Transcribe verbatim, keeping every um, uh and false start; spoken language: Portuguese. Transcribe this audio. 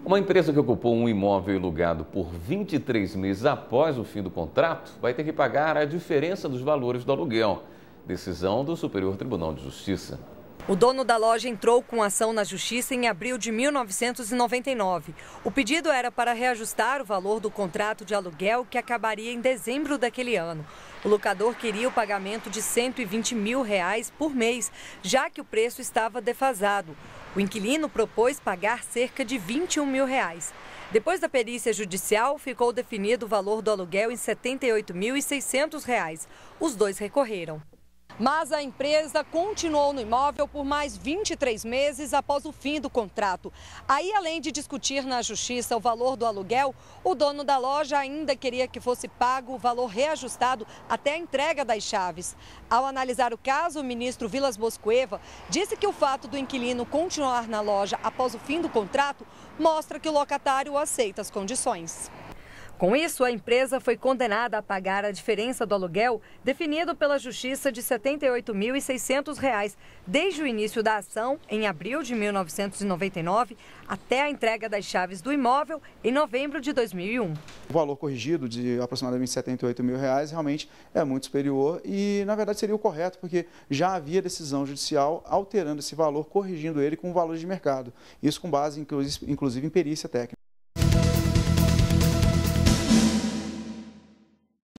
Uma empresa que ocupou um imóvel alugado por vinte e três meses após o fim do contrato vai ter que pagar a diferença dos valores do aluguel. Decisão do Superior Tribunal de Justiça. O dono da loja entrou com ação na Justiça em abril de mil novecentos e noventa e nove. O pedido era para reajustar o valor do contrato de aluguel que acabaria em dezembro daquele ano. O locador queria o pagamento de cento e vinte mil reais por mês, já que o preço estava defasado. O inquilino propôs pagar cerca de vinte e um mil reais. Depois da perícia judicial, ficou definido o valor do aluguel em setenta e oito mil e seiscentos reais. Os dois recorreram. Mas a empresa continuou no imóvel por mais vinte e três meses após o fim do contrato. Aí, além de discutir na justiça o valor do aluguel, o dono da loja ainda queria que fosse pago o valor reajustado até a entrega das chaves. Ao analisar o caso, o ministro Vilas Bosqueva disse que o fato do inquilino continuar na loja após o fim do contrato mostra que o locatário aceita as condições. Com isso, a empresa foi condenada a pagar a diferença do aluguel definido pela Justiça de setenta e oito mil e seiscentos reais, desde o início da ação, em abril de mil novecentos e noventa e nove, até a entrega das chaves do imóvel em novembro de dois mil e um. O valor corrigido de aproximadamente setenta e oito mil reais realmente é muito superior e, na verdade, seria o correto, porque já havia decisão judicial alterando esse valor, corrigindo ele com o valor de mercado. Isso com base, inclusive, em perícia técnica.